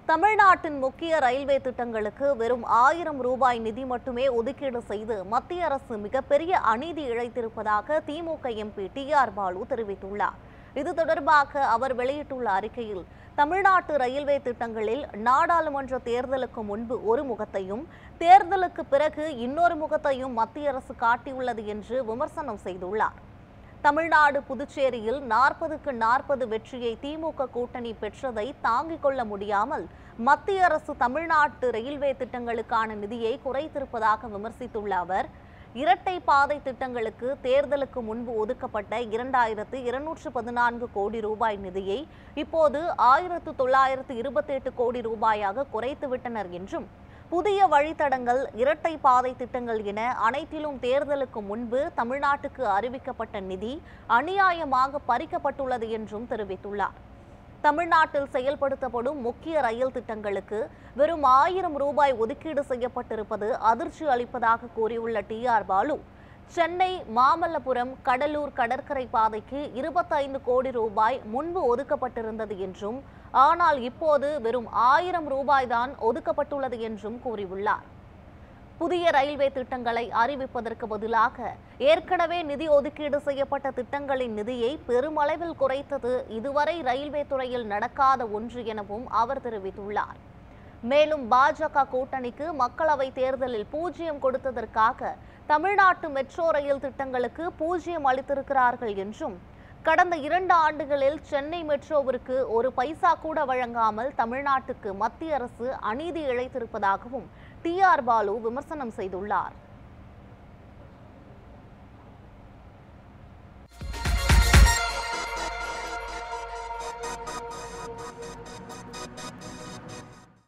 தமிழ்நாட்டின் முக்கிய ரயில்வே திட்டங்களுக்கு வெறும் 1000 ரூபாய் நிதி மட்டுமே ஒதுக்கீடு செய்து மத்திய அரசு மிகப்பெரிய அநீதி இழைத்திருப்பதாக திமுக எம்பி டி.ஆர். பாலு தெரிவித்துள்ளார். இது தொடர்பாக அவர் வெளியிட்டுள்ள அறிக்கையில், தமிழ்நாட்டு ரயில்வே திட்டங்களில் நாடாளுமன்ற தேர்தலுக்கு முன்பு ஒரு முகத்தையும், தேர்தலுக்கு பிறகு இன்னொரு முகத்தையும் மத்திய அரசு காட்டியுள்ளது என்று விமர்சனம் செய்துள்ளார். தமிழ்நாடு புதுச்சேரியில் 40க்கு 40 வெற்றியை திமுக கூட்டணி பெற்றதை தாங்கிக் கொள்ள முடியாமல் மத்திய அரசு தமிழ்நாட்டு ரயில்வே திட்டங்களுக்கான நிதியை குறைத்திருப்பதாக விமர்சித்துள்ள அவர், இரட்டை பாதை திட்டங்களுக்கு தேர்தலுக்கு முன்பு ஒதுக்கப்பட்ட 2214 கோடி ரூபாய் நிதியை இப்போது 1928 கோடி ரூபாயாக குறைத்துவிட்டனர் என்றும், புதிய வழித்தடங்கள், இரட்டை பாதை திட்டங்கள் என அனைத்திலும் தேர்தலுக்கு முன்பு தமிழ்நாட்டுக்கு அறிவிக்கப்பட்ட நிதி அநியாயமாக பறிக்கப்பட்டுள்ளது என்றும் தெரிவித்துள்ளார். தமிழ்நாட்டில் செயல்படுத்தப்படும் முக்கிய ரயில் திட்டங்களுக்கு வெறும் 1000 ரூபாய் ஒதுக்கீடு செய்யப்பட்டிருப்பது அதிர்ச்சி அளிப்பதாக கூறியுள்ள டி.ஆர். பாலு, சென்னை மாமல்லபுரம் கடலூர் கடற்கரை பாதைக்கு 25 கோடி ரூபாய் முன்பு ஒதுக்கப்பட்டிருந்தது என்றும், ஆனால் இப்போது வெறும் 1000 ரூபாய் தான் ஒதுக்கப்பட்டுள்ளது என்றும் கூறியுள்ளார். புதிய ரயில்வே திட்டங்களை அறிவிப்பதற்கு பதிலாக ஏற்கனவே நிதி ஒதுக்கீடு செய்யப்பட்ட திட்டங்களின் நிதியை பெருமளவில் குறைத்தது இதுவரை ரயில்வே துறையில் நடக்காத ஒன்று எனவும் அவர் தெரிவித்துள்ளார். மேலும் பாஜக கூட்டணிக்கு மக்களவைத் தேர்தலில் 0 கொடுத்ததற்காக தமிழ்நாட்டு மெட்ரோ ரயில் திட்டங்களுக்கு 0 அளித்திருக்கிறார்கள் என்றும், கடந்த 2 ஆண்டுகளில் சென்னை மெட்ரோவிற்கு ஒரு பைசா கூட வழங்காமல் தமிழ்நாட்டுக்கு மத்திய அரசு அநீதி இழைத்திருப்பதாகவும் டி.ஆர். பாலு விமர்சனம் செய்துள்ளார்.